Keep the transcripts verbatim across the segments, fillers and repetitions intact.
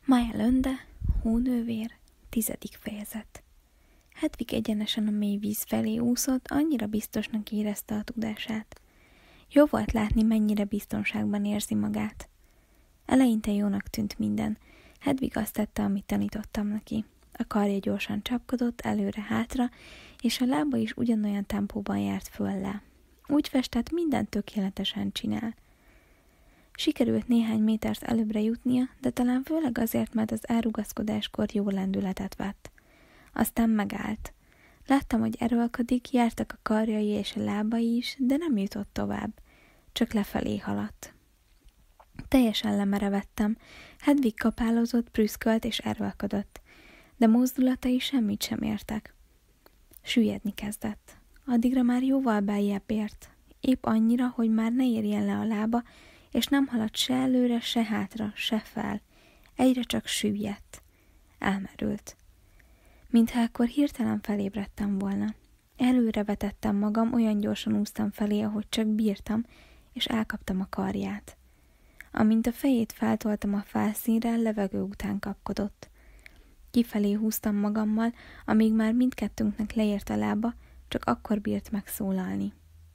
Mája Lönde, hónővér, tizedik fejezet. Hedvig egyenesen a mély víz felé úszott, annyira biztosnak érezte a tudását. Jó volt látni, mennyire biztonságban érzi magát. Eleinte jónak tűnt minden. Hedvig azt tette, amit tanítottam neki. A karja gyorsan csapkodott előre-hátra, és a lába is ugyanolyan tempóban járt föl le. Úgy festett, mindent tökéletesen csinál. Sikerült néhány métert előbbre jutnia, de talán főleg azért, mert az elrugaszkodáskor jó lendületet vett. Aztán megállt. Láttam, hogy erőlködik, jártak a karjai és a lábai is, de nem jutott tovább. Csak lefelé haladt. Teljesen lemerevettem. Hedvig kapálozott, prüszkölt és erőlködött, de mozdulatai semmit sem értek. Süllyedni kezdett. Addigra már jóval beljebb ért. Épp annyira, hogy már ne érjen le a lába, és nem haladt se előre, se hátra, se fel. Egyre csak süllyedt. Elmerült. Mintha akkor hirtelen felébredtem volna. Előre vetettem magam, olyan gyorsan úsztam felé, ahogy csak bírtam, és elkaptam a karját. Amint a fejét feltoltam a felszínre, levegő után kapkodott. Kifelé húztam magammal, amíg már mindkettőnknek leért a lába, csak akkor bírt megszólalni.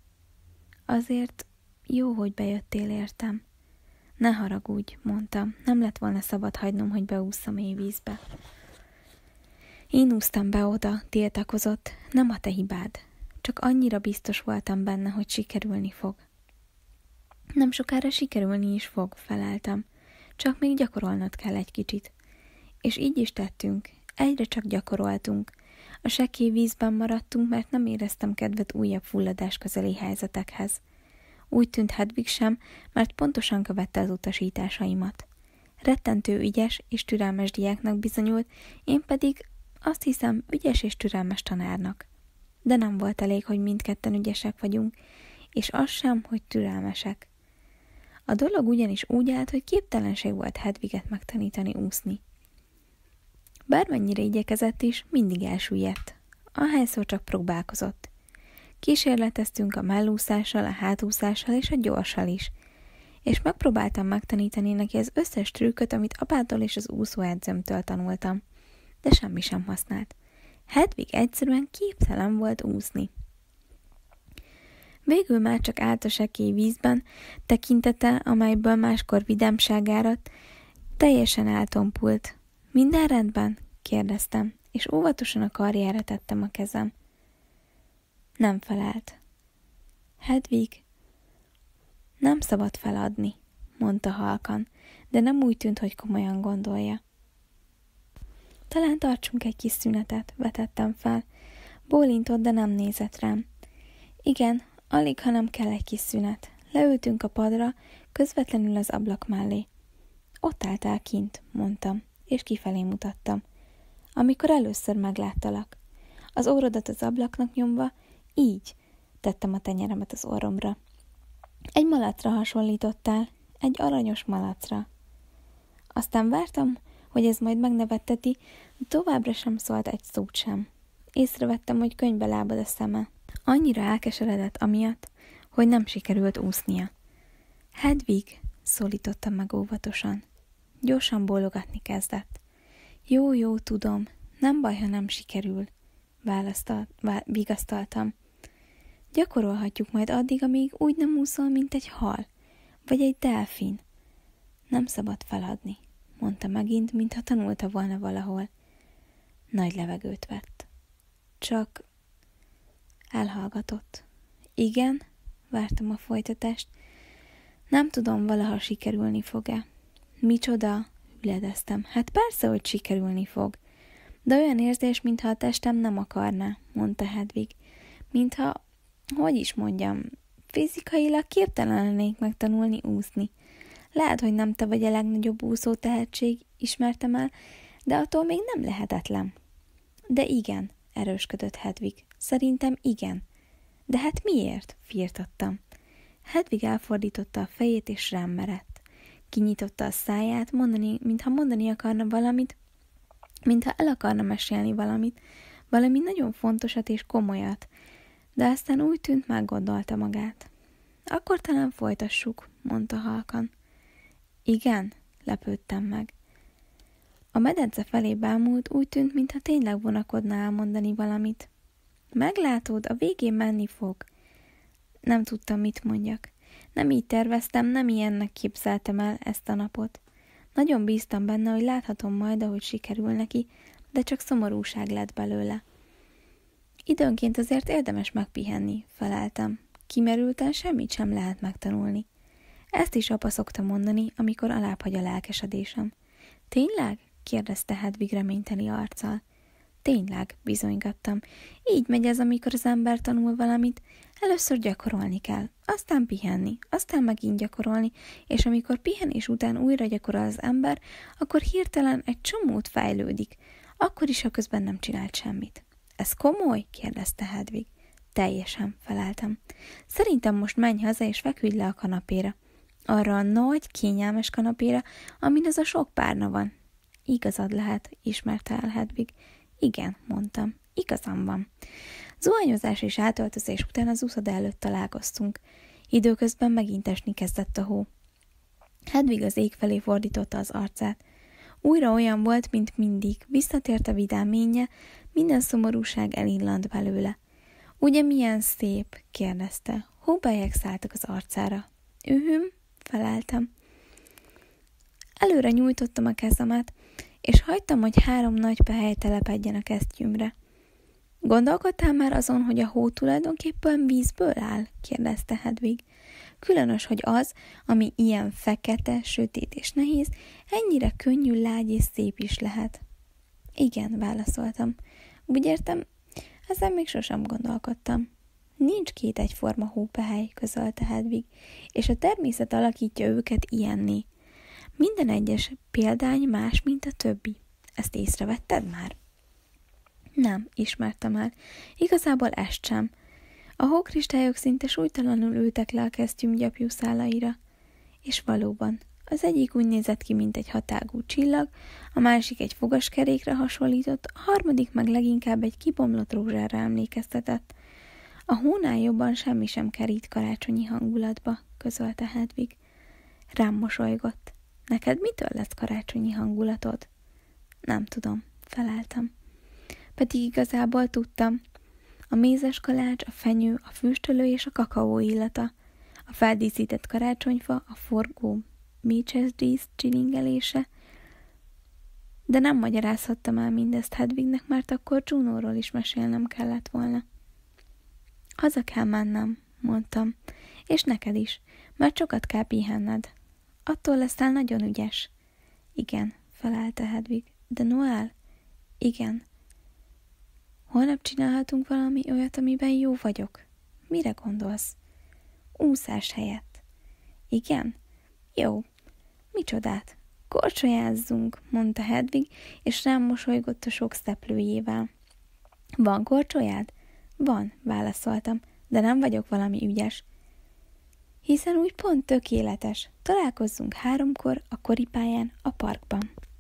Azért jó, hogy bejöttél értem. Ne haragudj, mondtam, nem lett volna szabad hagynom, hogy beússzam mély vízbe. Én úsztam be oda, tiltakozott, nem a te hibád. Csak annyira biztos voltam benne, hogy sikerülni fog. Nem sokára sikerülni is fog, feleltem. Csak még gyakorolnod kell egy kicsit. És így is tettünk, egyre csak gyakoroltunk. A sekély vízben maradtunk, mert nem éreztem kedvet újabb fulladás közeli helyzetekhez. Úgy tűnt Hedvig sem, mert pontosan követte az utasításaimat. Rettentő ügyes és türelmes diáknak bizonyult, én pedig azt hiszem ügyes és türelmes tanárnak. De nem volt elég, hogy mindketten ügyesek vagyunk, és az sem, hogy türelmesek. A dolog ugyanis úgy állt, hogy képtelenség volt Hedviget megtanítani úszni. Bármennyire igyekezett is, mindig elsüllyedt. Ahányszor csak próbálkozott. Kísérleteztünk a mellúszással, a hátúszással és a gyorssal is, és megpróbáltam megtanítani neki az összes trükköt, amit apától és az úszóedzőmtől tanultam, de semmi sem használt. Hedvig egyszerűen képtelen volt úszni. Végül már csak állt a sekély vízben, tekintete, amelyből máskor vidámság áradt, teljesen eltompult. Minden rendben? Kérdeztem, és óvatosan a karjára tettem a kezem. Nem felelt. Hedvig, nem szabad feladni, mondta halkan, de nem úgy tűnt, hogy komolyan gondolja. Talán tartsunk egy kis szünetet, vetettem fel. Bólintott, de nem nézett rám. Igen, alig, ha nem kell egy kis szünet. Leültünk a padra, közvetlenül az ablak mellé. Ott álltál kint, mondtam, és kifelé mutattam. Amikor először megláttalak. Az órodat az ablaknak nyomva, így, tettem a tenyeremet az orromra. Egy malacra hasonlítottál, egy aranyos malacra. Aztán vártam, hogy ez majd megnevetteti, de továbbra sem szólt egy szót sem. Észrevettem, hogy könyvbe lábad a szeme. Annyira elkeseredett amiatt, hogy nem sikerült úsznia. Hedvig, szólítottam meg óvatosan. Gyorsan bólogatni kezdett. Jó, jó, tudom, nem baj, ha nem sikerül, választalt, vá, vigasztaltam. Gyakorolhatjuk majd addig, amíg úgy nem úszol, mint egy hal, vagy egy delfin. Nem szabad feladni, mondta megint, mintha tanulta volna valahol. Nagy levegőt vett. Csak elhallgatott. Igen, vártam a folytatást. Nem tudom, valaha sikerülni fog-e. Micsoda? Hüledeztem. Hát persze, hogy sikerülni fog. De olyan érzés, mintha a testem nem akarná, mondta Hedvig. Mintha, hogy is mondjam, fizikailag képtelen lennék megtanulni úszni. Lehet, hogy nem te vagy a legnagyobb úszó tehetség, ismertem el, de attól még nem lehetetlen. De igen, erősködött Hedvig. Szerintem igen. De hát miért? Firtattam. Hedvig elfordította a fejét, és rám merett. Kinyitotta a száját, mondani, mintha mondani akarna valamit, mintha el akarna mesélni valamit, valami nagyon fontosat és komolyat, de aztán úgy tűnt, meggondolta magát. Akkor talán folytassuk, mondta halkan. Igen, lepődtem meg. A medence felé bámult, úgy tűnt, mintha tényleg vonakodna elmondani valamit. Meglátod, a végén menni fog. Nem tudtam, mit mondjak. Nem így terveztem, nem ilyennek képzeltem el ezt a napot. Nagyon bíztam benne, hogy láthatom majd, ahogy sikerül neki, de csak szomorúság lett belőle. Időnként azért érdemes megpihenni, feleltem. Kimerülten semmit sem lehet megtanulni. Ezt is apa szokta mondani, amikor alábbhagy a lelkesedésem. Tényleg? Kérdezte Hedvig reményteli arccal. Tényleg, bizonygattam. Így megy ez, amikor az ember tanul valamit. Először gyakorolni kell, aztán pihenni, aztán megint gyakorolni, és amikor pihenés után újra gyakorol az ember, akkor hirtelen egy csomót fejlődik, akkor is, ha közben nem csinált semmit. Ez komoly? Kérdezte Hedvig. Teljesen, feleltem. Szerintem most menj haza, és feküdj le a kanapéra. Arra a nagy, kényelmes kanapéra, amin az a sok párna van. Igazad lehet, ismerte el Hedvig. Igen, mondtam. Igazam van. Zuhanyozás és átöltözés után az úszoda előtt találkoztunk. Időközben megint esni kezdett a hó. Hedvig az ég felé fordította az arcát. Újra olyan volt, mint mindig, visszatért a vidáménye, minden szomorúság elillant belőle. Ugye milyen szép? Kérdezte. Hóbelyek szálltak az arcára. Ühüm, feleltem. Előre nyújtottam a kezemet, és hagytam, hogy három nagy pehely telepedjen a kesztyűmre. Gondolkodtál már azon, hogy a hó tulajdonképpen vízből áll? Kérdezte Hedvig. Különös, hogy az, ami ilyen fekete, sötét és nehéz, ennyire könnyű, lágy és szép is lehet. Igen, válaszoltam. Úgy értem, ezen még sosem gondolkodtam. Nincs két egyforma hópehely, közölte Hedvig, és a természet alakítja őket ilyenné. Minden egyes példány más, mint a többi. Ezt észrevetted már? Nem, ismertem el. Igazából ezt sem. A hókristályok szinte súlytalanul ültek le a kesztyűm gyapjú szálaira. És valóban, az egyik úgy nézett ki, mint egy hatágú csillag, a másik egy fogaskerékre hasonlított, a harmadik meg leginkább egy kibomlott rózsára emlékeztetett. A hónál jobban semmi sem kerít karácsonyi hangulatba, közölte Hedvig. Rám mosolygott. Neked mitől lesz karácsonyi hangulatod? Nem tudom, feleltem. Pedig igazából tudtam. A mézes kalács, a fenyő, a füstölő és a kakaó illata, a feldíszített karácsonyfa, a forgó mécsesdísz csilingelése. De nem magyarázhattam el mindezt Hedvignek, mert akkor Juno-ról is mesélnem kellett volna. Haza kell mennem, mondtam, és neked is, mert sokat kell pihenned. Attól leszel nagyon ügyes. Igen, felelte Hedvig. De Noel? Igen. Holnap csinálhatunk valami olyat, amiben jó vagyok. Mire gondolsz? Úszás helyett. Igen? Jó. Micsodát? Korcsolyázzunk, mondta Hedvig, és rám mosolygott a sok szeplőjével. Van korcsolyád? Van, válaszoltam, de nem vagyok valami ügyes. Hiszen úgy pont tökéletes. Találkozzunk háromkor a koripályán a parkban.